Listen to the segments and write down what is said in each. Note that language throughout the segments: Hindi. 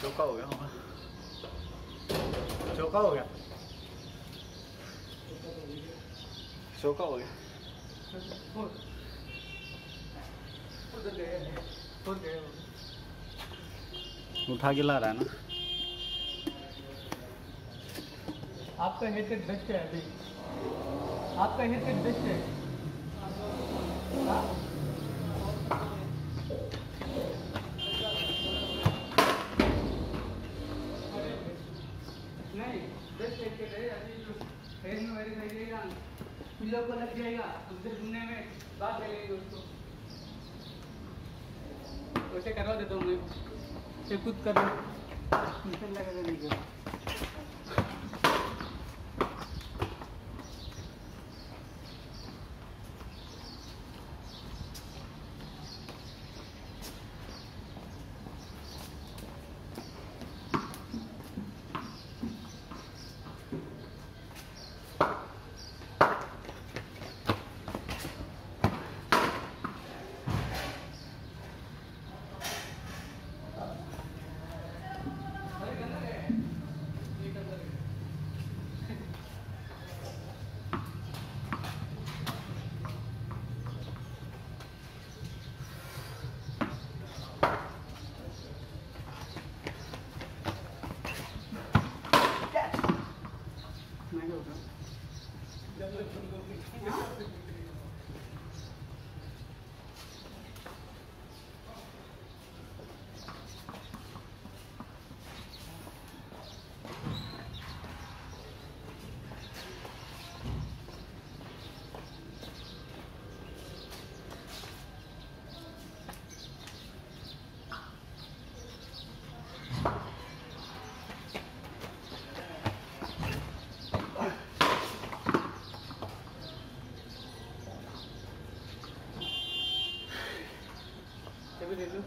चौका हो गया हमारा, चौका हो गया, चौका हो गया। उठा के ला रहा है ना। आपका हेयर कट बेस्ट है अभी, आपका हेयर कट बेस्ट है। नहीं बेस्ट हेयर कट है अभी, हेयर में मेरे लगेगा, पिल्लो को लग जाएगा, उधर घूमने में बात लगेगी उसको। वैसे करवा देता हूँ मैं, ये खुद कर लो, मिशन लगा देने के। ले लो।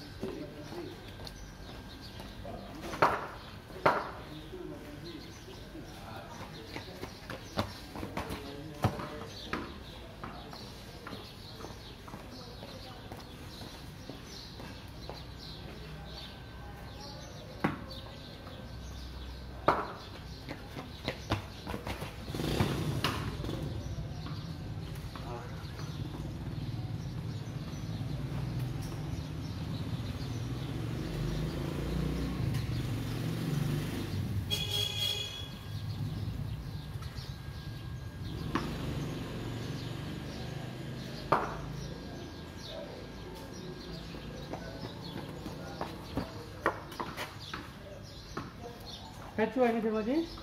Hecho ini coba sih.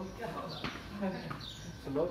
क्या होगा? स्लो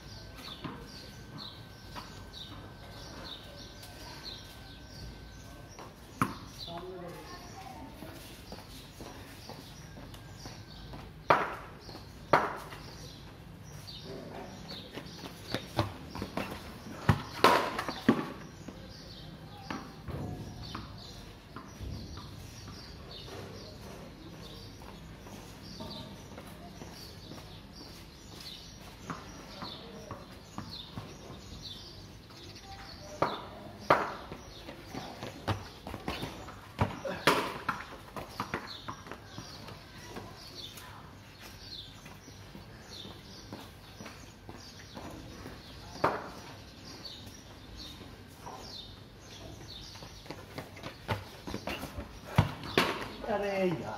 अरे यार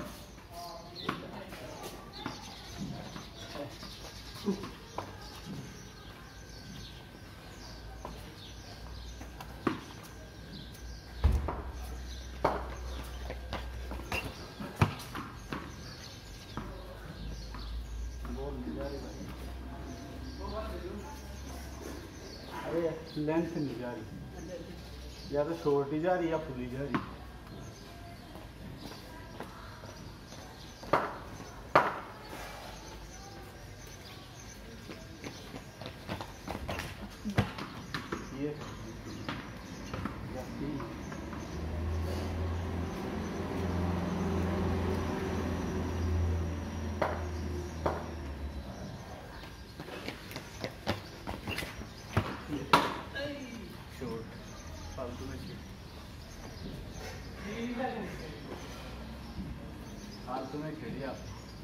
अरे लेंथ नहीं जा रही, या तो शॉर्ट ही जा रही या फुल ही जा रही। ये शॉर्ट फालतू में फालतू में खेलिए आप।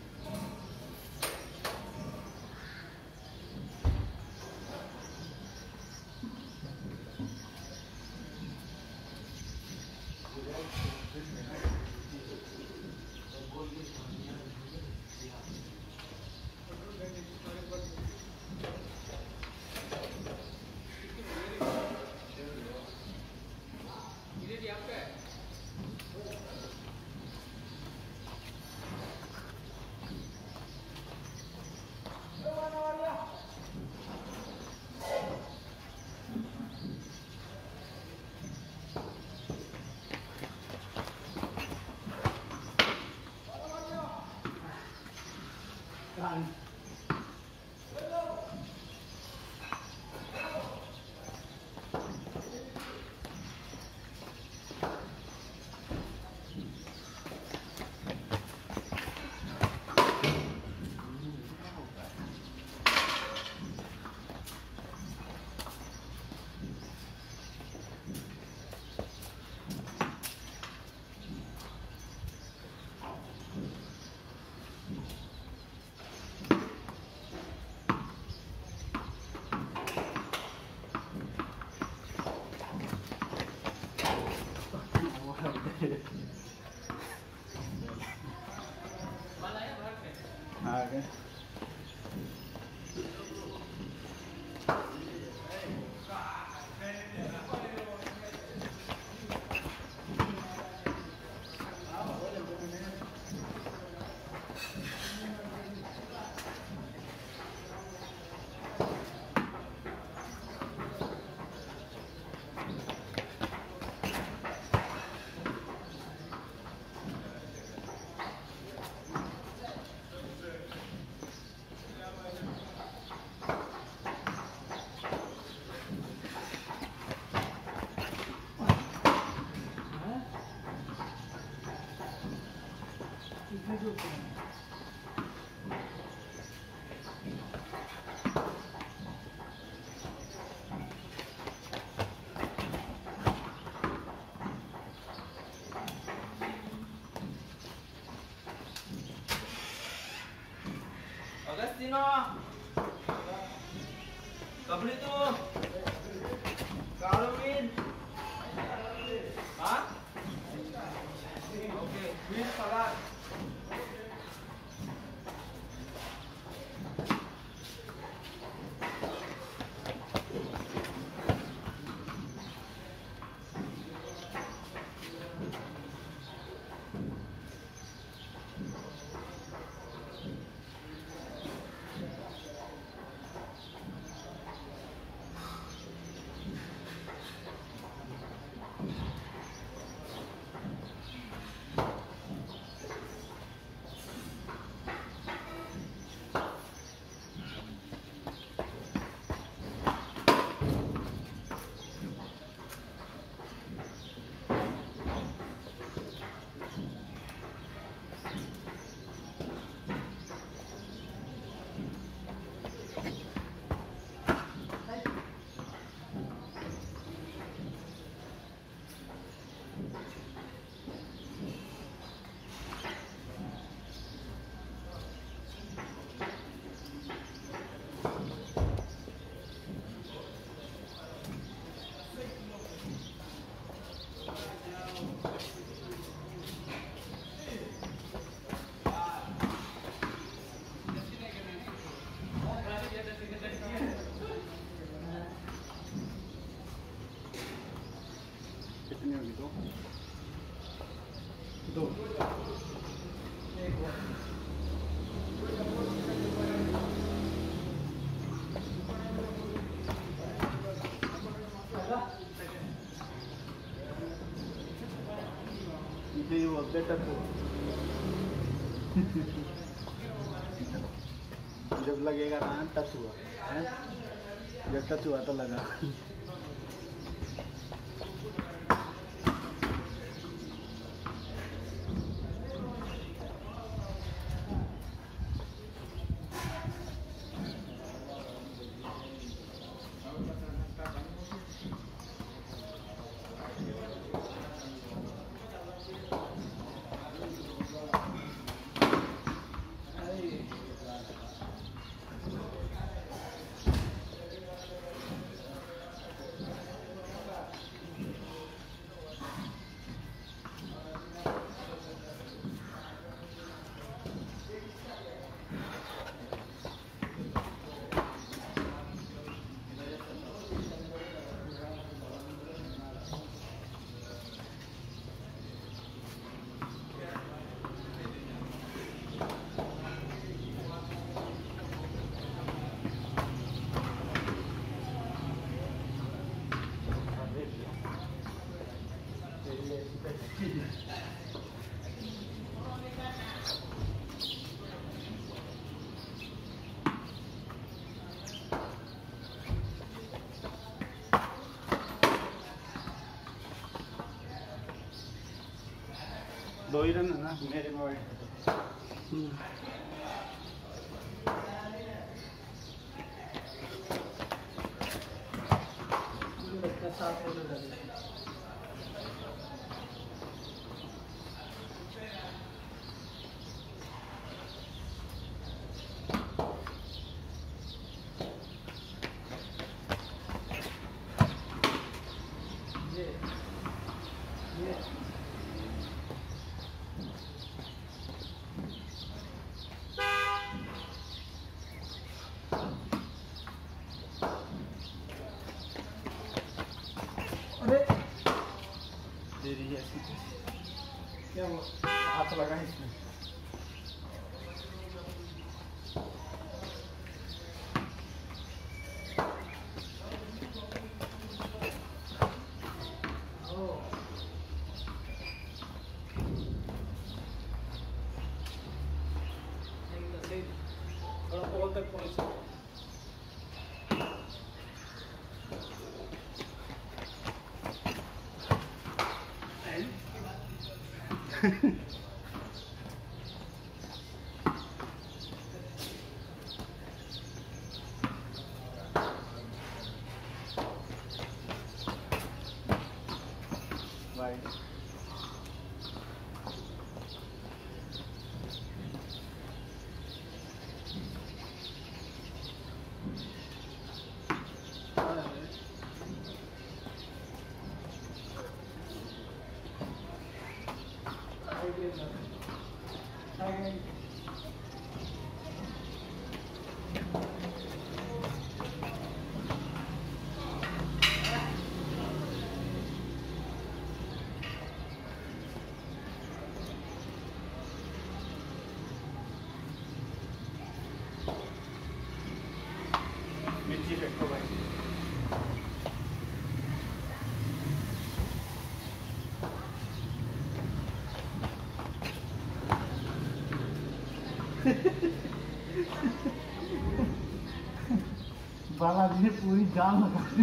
आ गए। Agostino, Cabrito, Carolyn, huh? Okay, please pagar. कितनी होगी? दो ये बोलते टच जब लगेगा ना टच हुआ है, जब टच हुआ तो लगा। दो ही रन है ना मेरे में वाइट। अरे तेरी ऐसी क्या वो हाथ लगा इसमें। थोड़ा पोल तक पहुंच वाइट मिर्ची फेंको भाई। बालाजी ने पूरी जान लगा दी।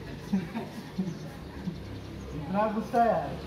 इतना गुस्सा है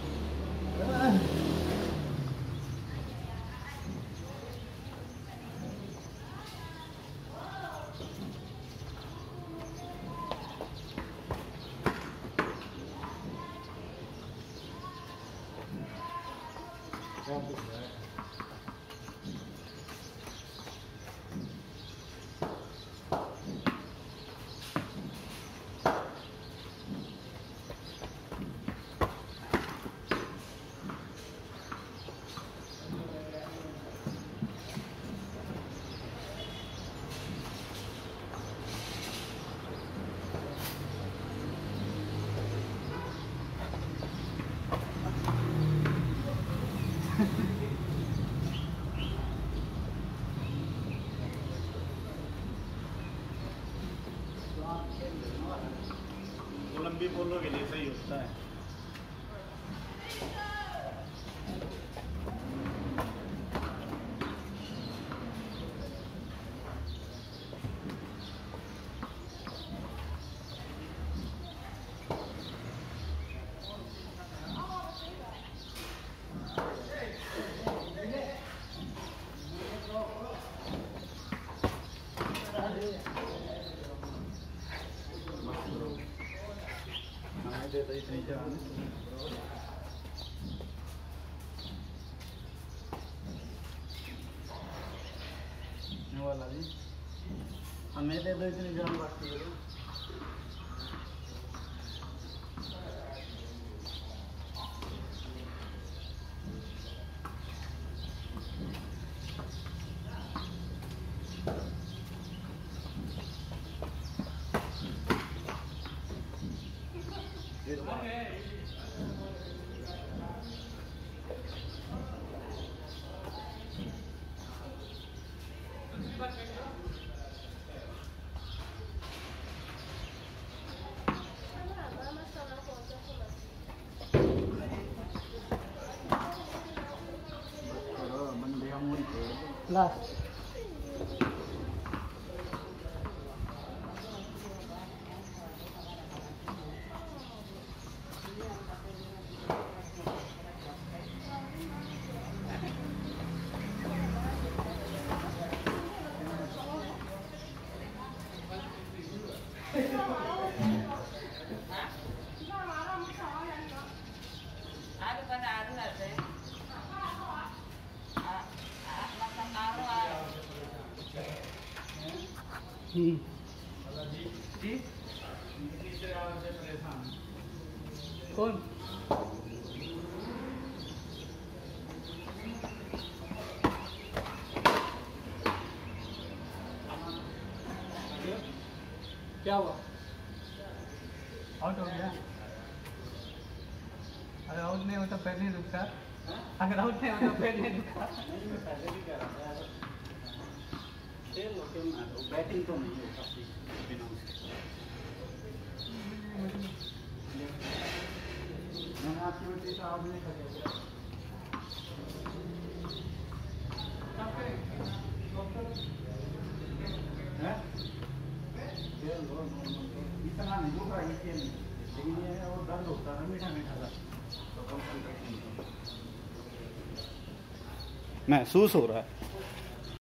लंबी पोलो के लिए सही होता है। वाला जी हमें दे दो इतनी जान बाकी है। लास्ट जी कौन क्या हुआ? आउट हो गया? अगर आउट नहीं होता फिर नहीं रुकता। अगर आउट नहीं होता फिर नहीं रुकता। पहले भी कह रहा था बैटिंग तो नहीं हो सकती बिना उसके। मैंने आपकी वजह से आप नहीं कर इतना नहीं होगा इसके लिए, लेकिन ये और दर्द होता है मीठा मीठा सा महसूस हो रहा है।